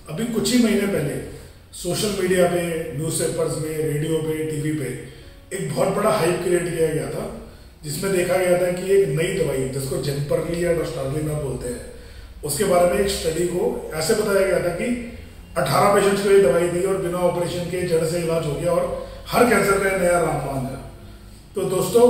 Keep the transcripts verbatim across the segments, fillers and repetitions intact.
अभी कुछ ही महीने पहले सोशल मीडिया पे, न्यूज़पेपर्स में, रेडियो पे, टीवी पे एक बहुत बड़ा हाइप क्रिएट किया गया था, जिसमें देखा गया था कि एक नई दवाई जिसको जेनपरली या डोस्टारलीमैब बोलते हैं, उसके बारे में एक स्टडी को ऐसे बताया गया था कि अठारह पेशेंट्स को ये दवाई दी और बिना ऑपरेशन के जड़ से इलाज हो गया और हर कैंसर का नया रामबाण है। तो दोस्तों,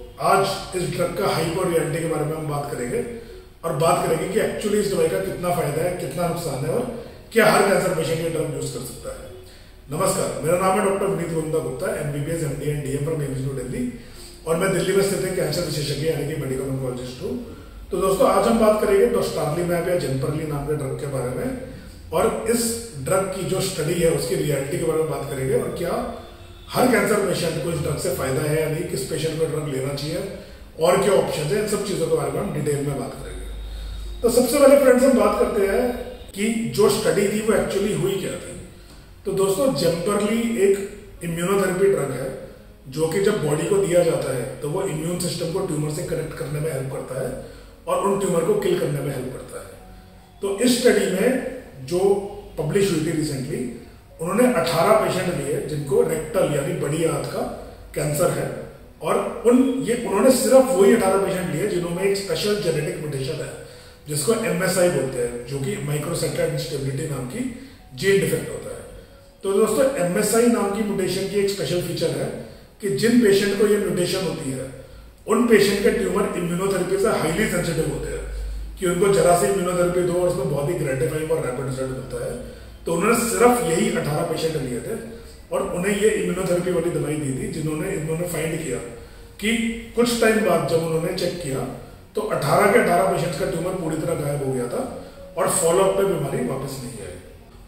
आज इस ड्रग का हाइप और रियलिटी के बारे में हम बात करेंगे और बात करेंगे कि एक्चुअली इस दवाई का कितना फायदा है, कितना नुकसान है और क्या हर कैंसर पेशेंट ये ड्रग यूज कर सकता है। नमस्कार, मेरा नाम है doctor Vineet Govinda Gupta, MBBS MD and DM from AIIMS new Delhi, और मैं दिल्ली में स्थित एक कैंसर विशेषज्ञ यानी कि मेडिकल ऑन्कोलॉजिस्ट हूँ। तो दोस्तों, आज हम बात करेंगे डोस्टारलीमैब या जेनपरली नाम के ड्रग के बारे में और इस ड्रग की जो स्टडी है उसकी रियलिटी के बारे में बात करेंगे और क्या हर कैंसर पेशेंट को इस ड्रग से फायदा है या नहीं, किस पेशेंट को ड्रग लेना चाहिए और क्या ऑप्शन है, इन सब चीजों के बारे में हम डिटेल में बात करेंगे। तो सबसे पहले फ्रेंड्स हम बात करते हैं कि जो स्टडी थी वो एक्चुअली हुई क्या थी। तो दोस्तों, जेनपरली एक इम्यूनोथेरेपी ड्रग है जो कि जब बॉडी को दिया जाता है तो वो इम्यून सिस्टम को ट्यूमर से कनेक्ट करने में हेल्प करता है और उन ट्यूमर को किल करने में हेल्प करता है। तो इस स्टडी में जो पब्लिश हुई थी रिसेंटली, उन्होंने अठारह पेशेंट लिए जिनको रेक्टल यानी बड़ी आंत का कैंसर है और उन ये उन्होंने सिर्फ वही अठारह पेशेंट लिए जिन्होंने एक स्पेशल जेनेटिक म्यूटेशन है जिसको एमएसआई बोलते हैं, जो कि माइक्रोसेटेलाइट इंस्टेबिलिटी नाम की जीन डिफेक्ट होता है। तो दोस्तों, एमएसआई नाम की म्यूटेशन की एक स्पेशल फीचर है कि जिन पेशेंट को ये म्यूटेशन होती है उन पेशेंट के ट्यूमर इम्यूनोथेरेपी से हाईली सेंसिटिव होते हैं कि उनको जरा सी इम्यूनोथेरेपी दो और उसमें बहुत ही ग्रेटिफाइंग और रैपिड रिजल्ट मिलता है। तो उन्होंने सिर्फ यही अठारह पेशेंट लिए थे और उन्हें ये इम्यूनोथेरेपी वाली दवाई दी थी, जिन्होंने इन्होंने फाइंड किया कि कुछ टाइम बाद जब उन्होंने चेक किया तो अठारह के अठारह पेशेंट्स का ट्यूमर पूरी तरह गायब हो गया था और फॉलोअप पे बीमारी वापस नहीं आई।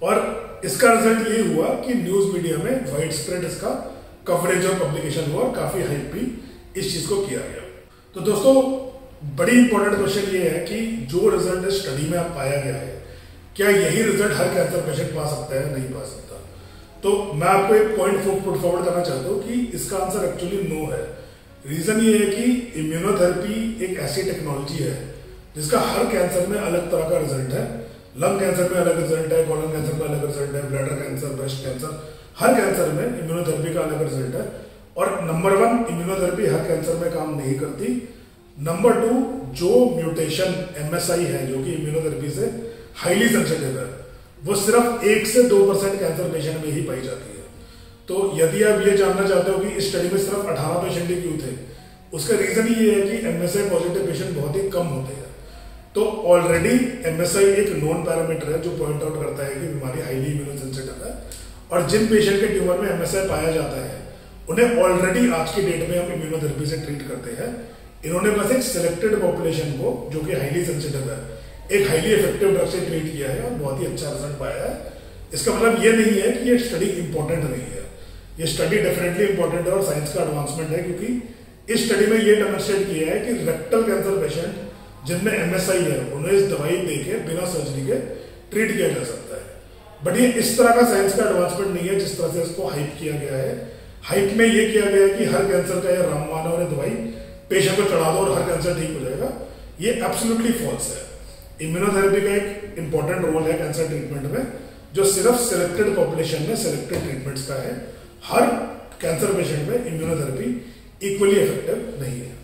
और इसका रिजल्ट ये हुआ कि न्यूज मीडिया में वाइड स्प्रेड इसका कवरेज और पब्लिकेशन हुआ और काफी हाइप भी इस चीज को किया गया। तो दोस्तों, बड़ी इंपॉर्टेंट क्वेश्चन ये है कि जो रिजल्ट इस स्टडी में पाया गया है, क्या यही रिजल्ट हर कैंसर पेशेंट पा सकता है? नहीं पा सकता। तो मैं आपको एक पॉइंट पुट फॉरवर्ड करना चाहता हूँ कि इसका आंसर एक्चुअली नो है। रीजन ये है कि इम्यूनोथेरेपी एक ऐसी टेक्नोलॉजी है जिसका हर कैंसर में अलग तरह का रिजल्ट है। लंग कैंसर में अलग रिजल्ट है, कोलन कैंसर में अलग रिजल्ट है, ब्लैडर कैंसर, ब्रेस्ट कैंसर, हर कैंसर में इम्यूनोथेरेपी का अलग रिजल्ट है। और नंबर वन, इम्यूनोथेरेपी हर कैंसर में काम नहीं करती। नंबर टू, जो म्यूटेशन एमएसआई है जो कि इम्यूनोथेरेपी से हाईली सेंसिटिव है, वो सिर्फ एक से दो परसेंट कैंसर पेशेंट में ही पाई जाती है। तो यदि आप ये जानना चाहते हो कि इस स्टडी में सिर्फ अठारह पेशेंट ही क्यों थे, उसका रीजन ये है कि एमएसआई पॉजिटिव पेशेंट बहुत ही कम होते हैं। तो ऑलरेडी एमएसआई एक नोन पैरामीटर है जो पॉइंट आउट करता है कि बीमारी हाईली इम्यूनोसेंसिटिव है और जिन पेशेंट के ट्यूमर में एमएसआई पाया जाता है उन्हें ऑलरेडी आज की डेट में हम इम्यूनोथेरेपी से ट्रीट करते हैं। इन्होंने बस एक सिलेक्टेड पॉपुलेशन को जो कि हाईली सेंसिटिव है एक हाईली इफेक्टिव ड्रग से ट्रीट किया है और बहुत ही अच्छा रिजल्ट पाया है। इसका मतलब ये नहीं है कि ये स्टडी इंपॉर्टेंट नहीं है, ये स्टडी डेफिनेटली इंपॉर्टेंट है और साइंस का एडवांसमेंट है, क्योंकि इस स्टडी में ये डेमोन्स्ट्रेट किया है कि रेक्टल कैंसर पेशेंट जिनमें एमएसआई है उन्हें इस दवाई देके बिना सर्जरी के ट्रीट किया जा सकता है। बट ये इस तरह का साइंस का एडवांसमेंट नहीं है जिस तरह से इसको हाइप किया गया है। हाइप में ये किया गया है कि हर कैंसर का यह रामबाण है और दवाई पेशेंट को चढ़ा दो और हर कैंसर ठीक हो जाएगा। ये एब्सोल्युटली फॉल्स है। इम्यूनोथेरेपी का एक इंपॉर्टेंट रोल है कैंसर ट्रीटमेंट में, जो सिर्फ सिलेक्टेड पॉपुलेशन में सिलेक्टेड ट्रीटमेंट्स का है। हर कैंसर पेशेंट में इम्यूनोथेरेपी इक्वली इफेक्टिव नहीं है।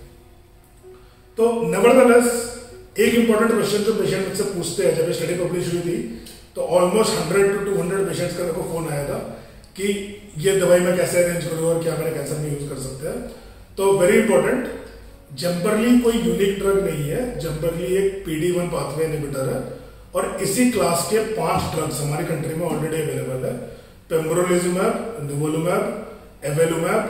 तो नेवरदलेस, एक इंपॉर्टेंट क्वेश्चन जो पेशेंट मुझसे पूछते हैं, जब स्टडी पब्लिश हुई थी तो almost hundred to two hundred patients का मेरे को फोन आया था कि ये दवाई मैं कैसे अरेंज करूँ और क्या मेरे कैंसर में यूज कर सकते हैं। तो वेरी इंपॉर्टेंट, जेनपरली कोई यूनिक ड्रग नहीं है। जेनपरली एक पीडी वन पाथवे इनहिबिटर है और इसी क्लास के पांच ड्रग्स हमारी कंट्री में ऑलरेडी अवेलेबल है। पेम्ब्रोलिजुमैब, निवोलुमैब, एवेलुमैब,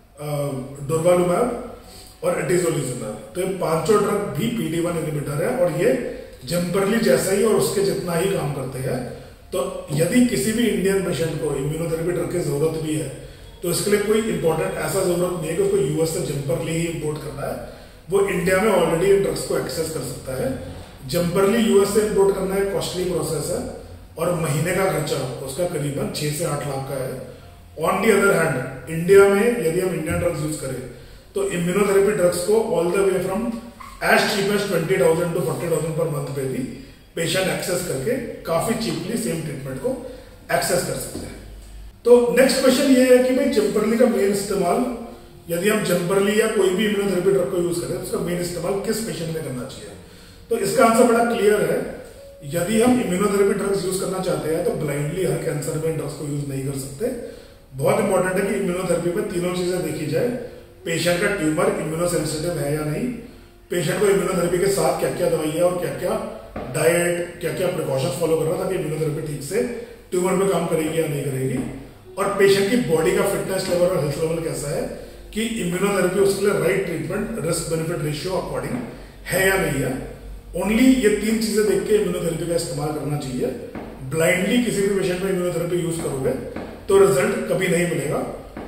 डोरवालुमैब और एटिजोलिजुमैब। तो ये पांचों ड्रग भी पीडी वन इनहिबिटर है और ये जेनपरली जैसा ही और उसके जितना ही काम करते हैं। तो यदि किसी भी इंडियन पेशेंट को इम्यूनोथेरेपी ड्रग की जरूरत भी है तो इसके लिए कोई इंपॉर्टेंट ऐसा जरूरत नहीं है कि उसको यूएस से जेनपरली ही इंपोर्ट करना है। वो इंडिया में ऑलरेडी इन ड्रग्स को एक्सेस कर सकता है। जेनपरली यूएस से इंपोर्ट करना एक कॉस्टली प्रोसेस है और महीने का खर्चा उसका करीबन छह से आठ लाख का है। On the other hand, India में यदि हम इंडियन ड्रग्स यूज करें तो इम्यूनोथेरेपी ड्रग्स को all the way from as cheap as twenty thousand to forty thousand per month पे भी पेशेंट एक्सेस करके काफी चीपली सेम ट्रीटमेंट को एक्सेस कर सकते हैं। तो नेक्स्ट क्वेश्चन ये है कि भाई जम्परली का मेन इस्तेमाल, यदि हम जम्परली या कोई भी इम्यूनोथेरेपी ड्रग को यूज करें तो उसका मेन इस्तेमाल किस पेशेंट में करना चाहिए? तो इसका आंसर बड़ा क्लियर है। यदि हम इम्यूनोथेरेपी ड्रग्स यूज करना चाहते हैं तो ब्लाइंडली हर कैंसर में ड्रग्स को यूज नहीं कर सकते। बहुत इंपॉर्टेंट है कि इम्यूनोथेरेपी में तीनों चीजें देखी जाए। पेशेंट का ट्यूमर इम्यूनोसेंसिटिव है या नहीं, पेशेंट को इम्यूनोथेरेपी के साथ क्या क्या दवाई है और क्या क्या डाइट, क्या क्या प्रिकॉशंस फॉलो कर रहा है ताकि इम्यूनोथेरेपी ठीक से ट्यूमर में काम करेगी या नहीं करेगी, और पेशेंट की बॉडी का फिटनेस लेवल और हेल्थ लेवल कैसा है कि इम्यूनोथेरेपी उसके लिए right treatment risk benefit ratio according है या नहीं है। ओनली ये तीन चीजें देख के इम्यूनोथेरेपी का इस्तेमाल करना चाहिए। ब्लाइंडली किसी भी पेशेंट में इम्यूनोथेरेपी यूज करोगे तो रिजल्ट कभी नहीं मिलेगा।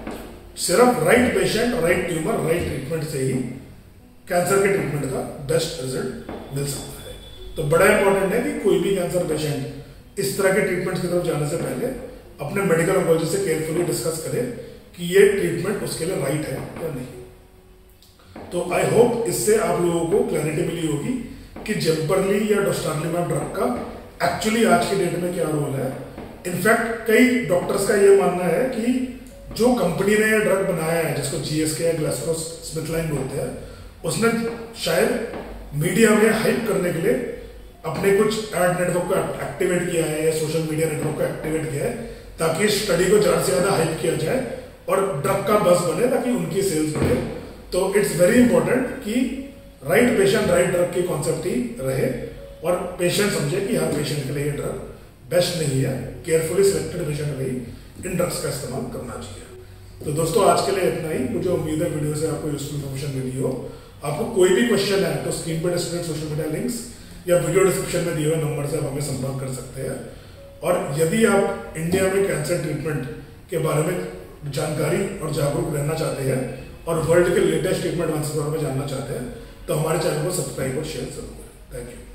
सिर्फ right patient, right tumour, right treatment से ही कैंसर के ट्रीटमेंट का बेस्ट रिजल्ट मिल सकता है। तो बड़ा इंपॉर्टेंट है कि कोई भी कैंसर पेशेंट इस तरह के ट्रीटमेंट की तरफ जाने से पहले अपने मेडिकल ऑन्कोलॉजिस्ट से केयरफुली डिस्कस करे कि ये ट्रीटमेंट उसके लिए राइट है या नहीं। तो आई होप इससे आप लोगों को क्लैरिटी मिली होगी कि जम्परली या डोस्टारलीमैब ड्रग का एक्चुअली आज की डेट में क्या रोल है। इनफैक्ट कई डॉक्टर्स का ये मानना है कि जो कंपनी ने ये ड्रग बनाया है, जिसको जीएसके या ग्लैक्सोस्मिथक्लाइन बोलते हैं, उसने शायद मीडिया में हाइप करने के लिए अपने कुछ एड नेटवर्क को एक्टिवेट किया है या सोशल मीडिया नेटवर्क को एक्टिवेट किया है ताकि स्टडी को ज्यादा से ज्यादा हाइप किया जाए और ड्रग का बस बने ताकि उनकी सेल्स बढ़े। तो इट्स वेरी इंपॉर्टेंट कि राइट पेशेंट राइट ड्रग की कॉन्सेप्ट ही रहे और पेशेंट समझे कि हर पेशेंट के लिए ये ड्रग बेस्ट नहीं है। केयरफुली सिलेक्टेड पेशेंट में ही इन ड्रग्स का इस्तेमाल करना चाहिए। तो दोस्तों आज के लिए इतना ही। मुझे उम्मीद है वीडियो से आपको यूजफुल इन्फॉर्मेशन मिली हो। आपको कोई भी क्वेश्चन है तो स्क्रीन पर डिस्प्ले सोशल मीडिया लिंक्स या वीडियो डिस्क्रिप्शन में दिए हुए नंबर से आप हमें संपर्क कर सकते हैं। और यदि आप इंडिया में कैंसर ट्रीटमेंट के बारे में जानकारी और जागरूक रहना चाहते हैं और वर्ल्ड के लेटेस्ट ट्रीटमेंट आंसर के बारे में जानना चाहते हैं तो हमारे चैनल को सब्सक्राइब और शेयर जरूर करें। Thank you.